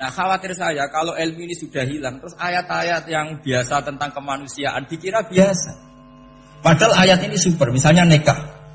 Nah khawatir saya kalau ilmu ini sudah hilang, terus ayat-ayat yang biasa tentang kemanusiaan dikira biasa. Padahal ayat ini super, misalnya nikah.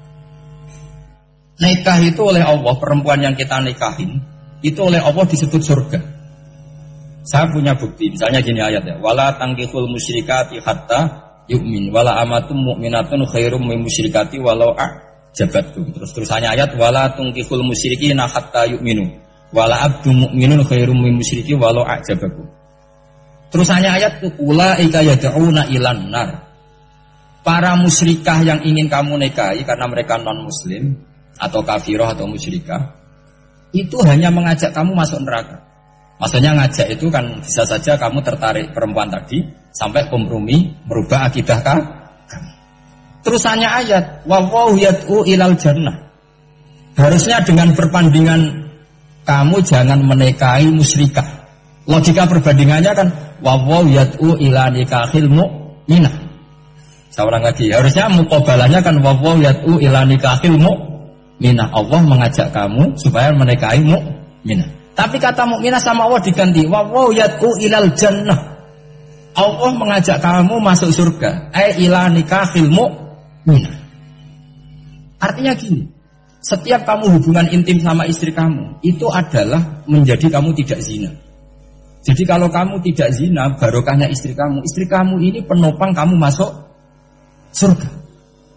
Nikah itu oleh Allah, perempuan yang kita nikahin, itu oleh Allah disebut surga. Saya punya bukti, misalnya gini ayatnya, wala tangkihul musyrikati hatta yu'min, wala amatum mu'minatun khairum min musyrikati walau a'jabatkum. Terus terusannya ayat, wala tangkihul musyrikina hatta yu'minu, wala abdu mu'minun khairum min musyriki walau a'jabakum. Terusannya ayat itu, ulaika yad'una ilan nar. Para musyrikah yang ingin kamu nikahi karena mereka non muslim atau kafirah atau musyrikah, itu hanya mengajak kamu masuk neraka. Maksudnya ngajak itu kan bisa saja kamu tertarik perempuan tadi sampai kompromi merubah akidah kamu. Terusannya ayat wallahu yad'u ilal jannah. Harusnya dengan perbandingan kamu jangan menikahi musyrikah. Logika perbandingannya kan wallahu yad'u ila nikahil mu'minah. Seorang lagi harusnya muqabalahnya kan wallahu yad'u ila nikahil mu'minah. Allah mengajak kamu supaya menikahi mu'minah. Tapi kata mukminah sama Allah diganti wallahu yad'u ilal jannah. Allah mengajak kamu masuk surga. Ila nikahil mu'minah. Artinya gini, setiap kamu hubungan intim sama istri kamu itu adalah menjadi kamu tidak zina. Jadi kalau kamu tidak zina, barokahnya istri kamu ini penopang kamu masuk surga.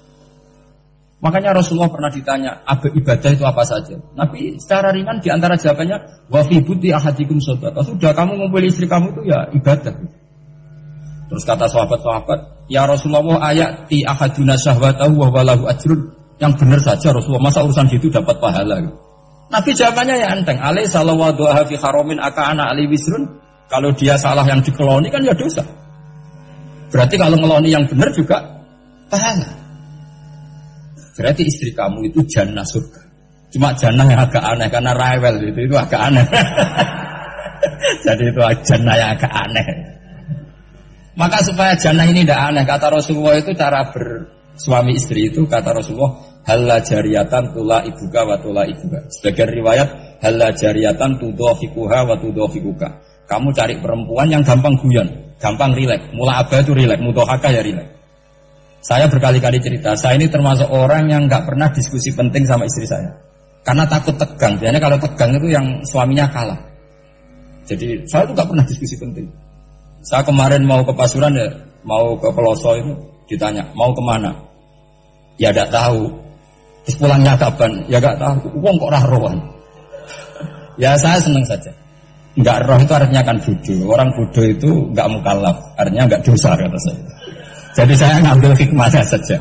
Makanya Rasulullah pernah ditanya, ibadah itu apa saja? Nabi secara ringan diantara jawabannya, wa fi buti ahadikum shadaqah. Sudah kamu ngumpul istri kamu itu ya ibadah. Terus kata sahabat-sahabat, ya Rasulullah ayati ahaduna syahwatahu wa walahu ajrun. Yang benar saja Rasulullah, masa urusan gitu dapat pahala? Nabi jawabannya ya enteng, alai salawaduha fi haramin aka'ana ali wisrun. Kalau dia salah yang dikeloni kan ya dosa. Berarti kalau ngeloni yang benar juga pahala. Berarti istri kamu itu jannah surga. Cuma jannah yang agak aneh karena rewel itu agak aneh. Jadi itu jannah yang agak aneh. Maka supaya jannah ini tidak aneh, kata Rasulullah itu cara bersuami istri itu kata Rasulullah halla jariyatan tula ibuka wa tula ibuka. Sebagian riwayat halla jariyatan tudhafikuha wa tudhafikuka. Kamu cari perempuan yang gampang guyon, gampang rileks. Mula abah itu rileks, mudhahaka ya rileks. Saya berkali-kali cerita, saya ini termasuk orang yang nggak pernah diskusi penting sama istri saya, karena takut tegang. Biasanya kalau tegang itu yang suaminya kalah. Jadi saya tuh nggak pernah diskusi penting. Saya kemarin mau ke Pasuruan ya, mau ke Peloso itu ditanya mau kemana, ya nggak tahu. Terus pulangnya kapan, ya nggak tahu. Uang kok rohan. Ya saya senang saja. Nggak roh itu artinya kan bodoh. Orang bodoh itu nggak mukallaf, artinya nggak dosa kata saya. Jadi saya ngambil hikmahnya saja.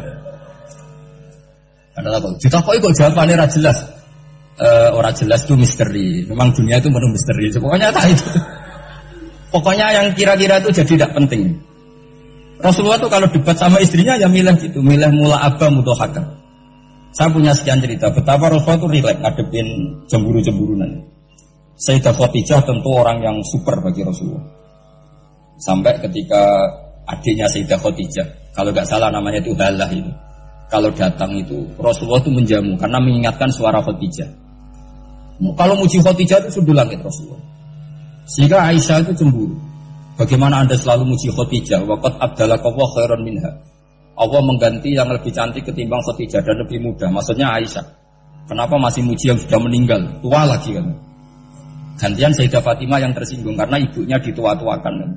Karena apa? Ditakoki kok jawabannya ora jelas. Ora jelas itu misteri. Memang dunia itu penuh misteri. Pokoknya tak itu. Pokoknya yang kira-kira itu jadi tidak penting. Rasulullah itu kalau debat sama istrinya ya milih gitu, milih mula abba mudhahaka. Saya punya sekian cerita betapa Rasulullah itu rileks ngadepin cemburu-cemburunan. Sayyidah Khadijah tentu orang yang super bagi Rasulullah. Sampai ketika adiknya Sayyidah Khadijah, kalau nggak salah namanya itu Halah itu. Kalau datang itu Rasulullah itu menjamu karena mengingatkan suara Khadijah. Kalau muji Khadijah itu sudah langit Rasulullah. Sehingga Aisyah itu cemburu. Bagaimana Anda selalu muji Khadijah? Waqad abdalakallahu khairan minha. Allah mengganti yang lebih cantik ketimbang Khadijah dan lebih muda. Maksudnya Aisyah. Kenapa masih muji yang sudah meninggal? Tua lagi kan. Gantian Sayyidah Fatimah yang tersinggung karena ibunya ditua-tuakan kan.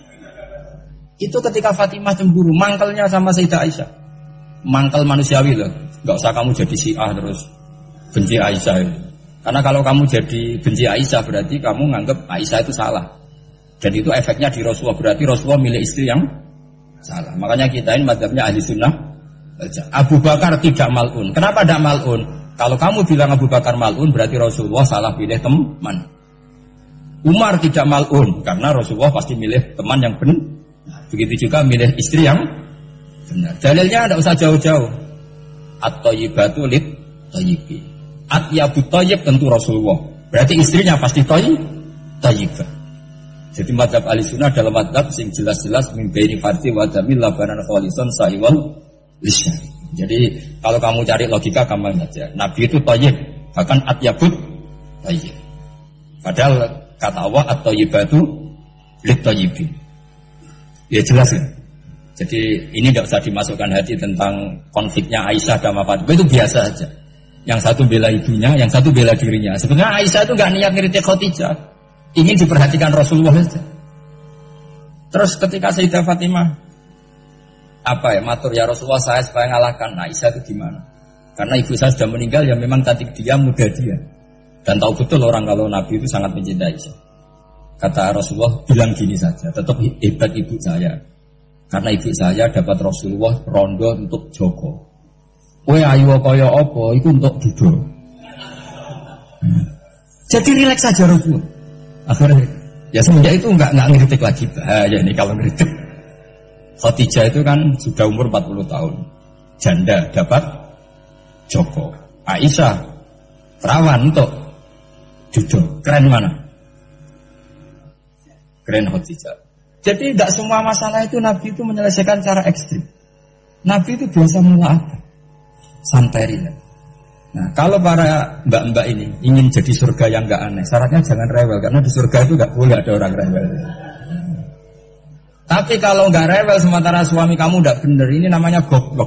Itu ketika Fatimah cemburu, mangkelnya sama Sayyidah Aisyah. Mangkel manusiawi loh. Gak usah kamu jadi Syiah terus benci Aisyah. Karena kalau kamu jadi benci Aisyah berarti kamu nganggap Aisyah itu salah. Dan itu efeknya di Rasulullah. Berarti Rasulullah milih istri yang salah. Makanya kita ini madzhabnya ahli sunnah. Abu Bakar tidak mal'un. Kenapa tidak mal'un? Kalau kamu bilang Abu Bakar mal'un berarti Rasulullah salah pilih teman. Umar tidak mal'un karena Rasulullah pasti milih teman yang benar. Begitu juga milih istri yang benar. Dalilnya tidak usah jauh-jauh. At-thayyibatu lit-thayyibi. At-yabut thayyib tentu Rasulullah. Berarti istrinya pasti thayyibah. Jadi madzhab Ahlussunnah dalam madzhab sing jelas-jelas min baini farti wa damil labanan khalisan sa'iwal lisyari. Jadi kalau kamu cari logika gampang saja. Nabi itu thayyib, bahkan at-yabut thayyib. Padahal Kata Allah at-thayyibatu lit-thayyibin. Ya jelas ya. Jadi ini tidak usah dimasukkan hati tentang konfliknya Aisyah dan Fatimah, itu biasa saja. Yang satu bela ibunya, yang satu bela dirinya. Sebenarnya Aisyah itu nggak niat ngiritik Khadijah, ingin diperhatikan Rasulullah saja. Terus ketika Sayyidah Fatimah matur ya Rasulullah saya supaya ngalahkan Aisyah itu gimana? Karena ibu saya sudah meninggal, ya memang cantik dia, muda dia. Dan tahu betul orang kalau Nabi itu sangat mencintai Aisyah. Kata Rasulullah, bilang gini saja, tetap hebat ibu saya. Karena ibu saya dapat Rasulullah rondo untuk Joko. Kowe ayu kaya apa, itu untuk duduk. Jadi rileks saja Rasulullah. Akhirnya, ya semenjak itu enggak ngeritik lagi. Bahaya ini kalau ngeritik. Khadijah itu kan sudah umur 40 tahun. Janda dapat Joko. Aisyah perawan untuk duduk. Keren mana? Keren Khadijah. Jadi tidak semua masalah itu Nabi itu menyelesaikan secara ekstrim. Nabi itu biasa melata. Santai rileks. Nah, kalau para mbak-mbak ini ingin jadi surga yang enggak aneh, syaratnya jangan rewel, karena di surga itu enggak boleh ada orang rewel. Tapi kalau enggak rewel sementara suami kamu enggak benar, ini namanya goblok.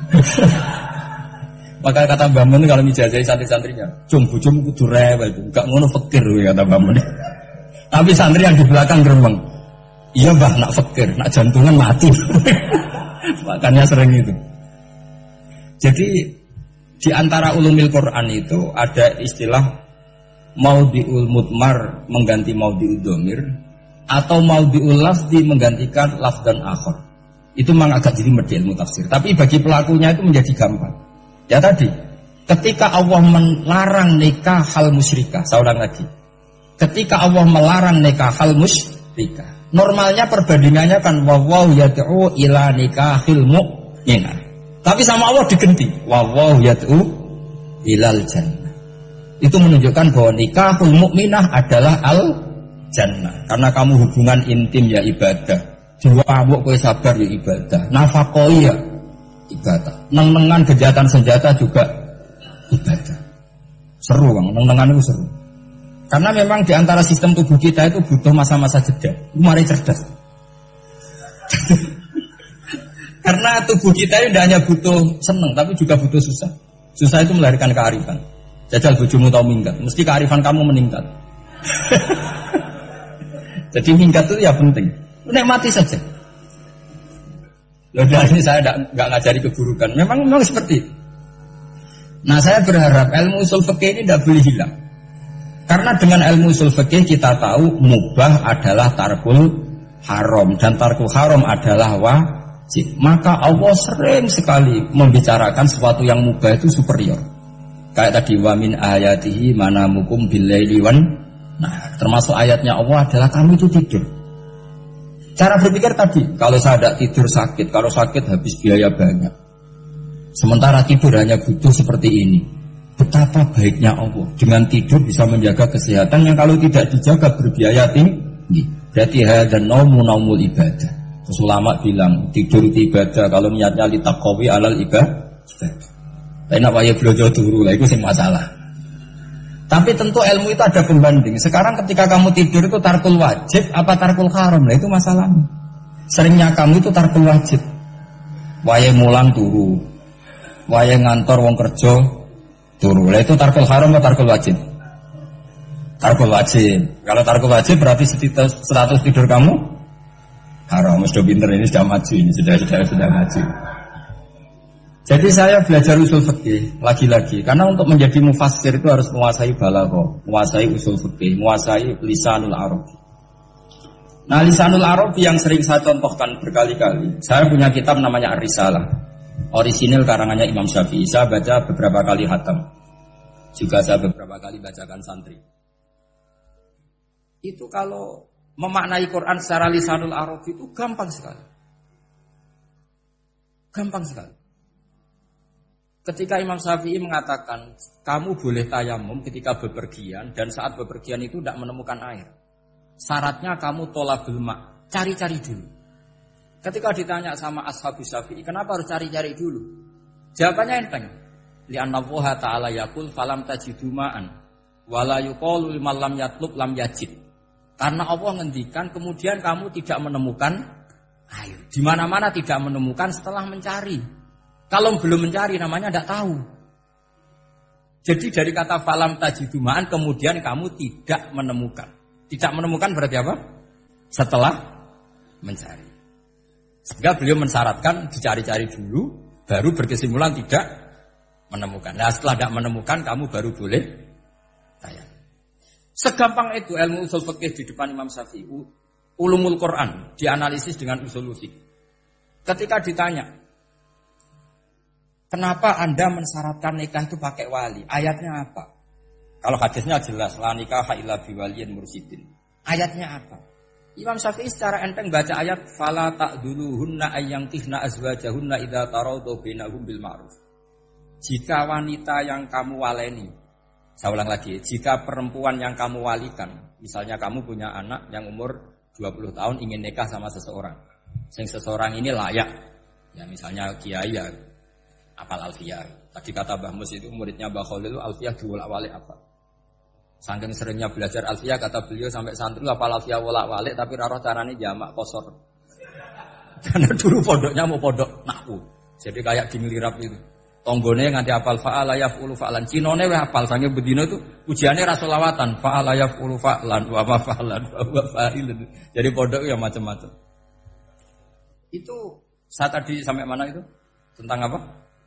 Maka kata Mbak Mun kalau mijazahi santri-santrinya, "Cung bujum kudu rewel, enggak ngono fakir," kata Mbak Mun. Tapi santri yang di belakang gremeng, "Iya Mbah, nak fakir, nak jantungan mati." Makanya sering itu. Jadi di antara ulumil Quran itu ada istilah maudhi'ul mudmar mengganti maudhi'ud dhamir atau maudhi'ul lafzi menggantikan lafz dan akhar. Itu memang agak jadi ilmu tafsir. Tapi bagi pelakunya itu menjadi gampang. Ya tadi, ketika Allah melarang nikah hal musyrikah, saya ulang lagi. Ketika Allah melarang nikah hal musyrikah, normalnya perbandingannya kan wallahu yad'u ila nikahil mu'minah. Tapi sama Allah digenti, wallahu yad'u ilal jannah. Itu menunjukkan bahwa nikahul mukminah adalah al jannah. Karena kamu hubungan intim ya ibadah. Diwawuk kowe sabar ya ibadah. Nafaqah ya ibadah. Neng-nengan kejahatan senjata juga ibadah. Seru Bang, neng-nengan itu seru. Karena memang di antara sistem tubuh kita itu butuh masa-masa jeda. Mari cerdas. Karena tubuh kita ini tidak hanya butuh seneng, tapi juga butuh susah. Susah itu melahirkan kearifan. Jajal bojomu tau minggat, mesti kearifan kamu meningkat. Jadi minggat itu ya penting. Nikmati saja. Loh, ini saya nggak ngajari keburukan. Memang seperti itu. Nah, saya berharap ilmu usul fikih ini tidak boleh hilang. Karena dengan ilmu usul fikih kita tahu mubah adalah tarkul haram dan tarkul haram adalah wajib. Maka Allah sering sekali membicarakan sesuatu yang mubah itu superior. Kayak tadi wa min ayatihi manamukum billaili wan. Nah, termasuk ayatnya Allah adalah kamu itu tidur. Cara berpikir tadi, kalau saya tidak tidur sakit, kalau sakit habis biaya banyak. Sementara tidur hanya butuh seperti ini. Betapa baiknya Allah dengan tidur bisa menjaga kesehatan yang kalau tidak dijaga berbiaya tinggi. Berarti hadan naumul ibadah. Terus ulama bilang tidur itu ibadah kalau niatnya litaqawi alal ibadah. Tapi nak waya blojo turu lah itu sih masalah. Tapi tentu ilmu itu ada pembanding. Sekarang ketika kamu tidur itu tarkul wajib apa tarkul haram lah itu masalahnya. Seringnya kamu itu tarkul wajib. Waya mulang turu, waya ngantor wong kerja turu. Lah itu tarkul haram atau tarkul wajib? Tarkul wajib. Kalau tarkul wajib berarti status tidur kamu haram. Sudah pinter ini sudah maju ini sudah maju. Jadi saya belajar usul fikih lagi-lagi karena untuk menjadi mufassir itu harus menguasai balaghah, menguasai usul fikih, menguasai lisanul arabi. Nah, lisanul arabi yang sering saya contohkan berkali-kali. Saya punya kitab namanya Ar-Risalah. Orisinil karangannya Imam Syafi'i. Saya baca beberapa kali khatam. Juga saya beberapa kali bacakan santri. Itu kalau memaknai Quran secara lisanul arabi itu gampang sekali. Gampang sekali. Ketika Imam Syafi'i mengatakan kamu boleh tayamum ketika bepergian dan saat bepergian itu tidak menemukan air. Syaratnya kamu tolabul ma', cari-cari dulu. Ketika ditanya sama ashabus Syafi'i, kenapa harus cari-cari dulu? Jawabannya enteng. Li'anna Allah Ta'ala yaqul falam tajidu ma'an wa la yuqalu liman lam yatlub lam yajid. Karena Allah ngendikan kemudian kamu tidak menemukan air. Di mana-mana tidak menemukan setelah mencari. Kalau belum mencari namanya tidak tahu. Jadi dari kata falam tajidumaan kemudian kamu tidak menemukan. Tidak menemukan berarti apa? Setelah mencari. Sehingga beliau mensyaratkan dicari-cari dulu, baru berkesimpulan tidak menemukan. Nah setelah tidak menemukan kamu baru boleh tayang. Segampang itu ilmu usul fikih di depan Imam Syafi'i. Ulumul Quran dianalisis dengan usul fikih. Ketika ditanya, kenapa Anda mensyaratkan nikah itu pakai wali? Ayatnya apa? Kalau hadisnya jelas, la nikaha illa biwaliyin mursyidin. Ayatnya apa? Imam Syafi'i secara enteng baca ayat fala ta'duluhunna ayyankihna azwajahunna idza taradu bainahum bil ma'ruf. Jika wanita yang kamu waleni, saya ulang lagi, jika perempuan yang kamu walikan, misalnya kamu punya anak yang umur 20 tahun ingin nikah sama seseorang. Seseorang ini layak. Ya misalnya kiai ya apal alfiyah. Tadi kata Mbah Mus itu muridnya Mbah Khalil itu alfiyah diwolak-walik apa. Saking seringnya belajar alfiyah kata beliau sampai santri apal alfiyah wolak-walik tapi raro carane jamak kosor. Karena dulu pondoknya mau pondok nahwu. Jadi kayak dinglirap itu. Tonggone nganti apal fa'ala yaf'ulu fa'lan. Cinone wis apal sange bedino itu ujiane ra selawatan fa'ala yaf'ulu fa'lan wa ma fa'lan wa fa'ilun. Jadi pondok ya macam-macam. Itu saya tadi sampai mana itu? Tentang apa?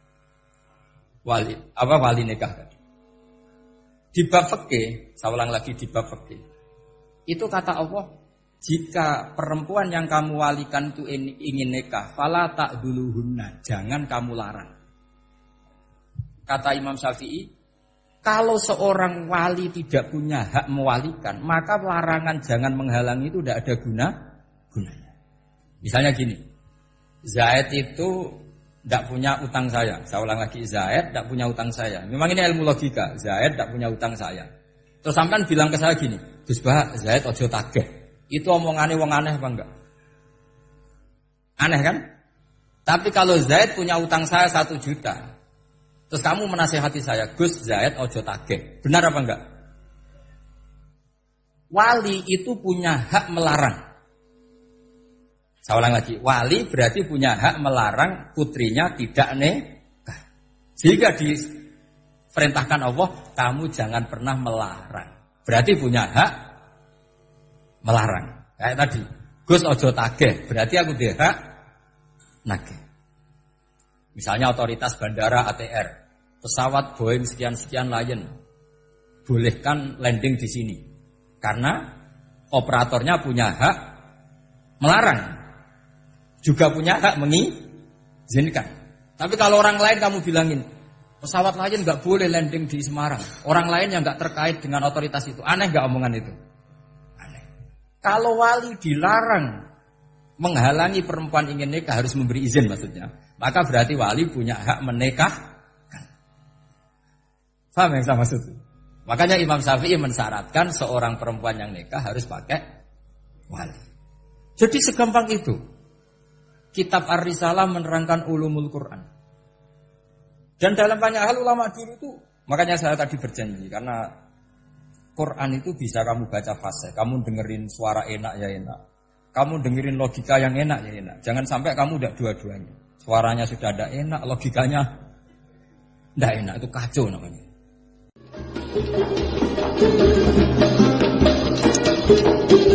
Wali. Apa wali nikah tadi? Di bab fikih, saya ulang lagi di bab fikih. Itu kata Allah, jika perempuan yang kamu walikan itu ingin nikah, fala ta'duluhunna, jangan kamu larang. Kata Imam Syafi'i, kalau seorang wali tidak punya hak mewalikan, maka larangan jangan menghalangi itu tidak ada gunanya. Misalnya gini, Zaid itu tidak punya utang saya ulang lagi, Zaid tidak punya utang saya. Memang ini ilmu logika, Zaid tidak punya utang saya. Terus sampean bilang ke saya gini, Gus Bah, Zaid ojo tagih. Itu omongannya wong aneh apa enggak? Aneh kan? Tapi kalau Zaid punya utang saya 1 juta, terus kamu menasihati saya, Gus Zaid ojo tagih. Benar apa enggak? Wali itu punya hak melarang. Saya ulang lagi, wali berarti punya hak melarang putrinya tidak nikah. Sehingga diperintahkan Allah, kamu jangan pernah melarang. Berarti punya hak melarang. Kayak tadi, Gus ojo tagih, berarti aku dia hak nagih. Misalnya otoritas bandara ATR, pesawat Boeing sekian-sekian Lion, bolehkan landing di sini. Karena operatornya punya hak melarang. Juga punya hak mengizinkan. Tapi kalau orang lain kamu bilangin, pesawat Lion nggak boleh landing di Semarang. Orang lain yang nggak terkait dengan otoritas itu, aneh nggak omongan itu? Aneh. Kalau wali dilarang menghalangi perempuan ingin nikah harus memberi izin maksudnya, maka berarti wali punya hak menikahkan. Paham yang saya maksud? Makanya Imam Syafi'i mensyaratkan seorang perempuan yang nikah harus pakai wali. Jadi segampang itu. Kitab Ar-Risalah menerangkan ulumul Quran. Dan dalam banyak hal ulama dulu itu, makanya saya tadi berjanji, karena Quran itu bisa kamu baca fasih, kamu dengerin suara enak ya enak, kamu dengerin logika yang enak ya enak. Jangan sampai kamu udah dua-duanya. Suaranya sudah ada enak, logikanya tidak enak, itu kacau namanya.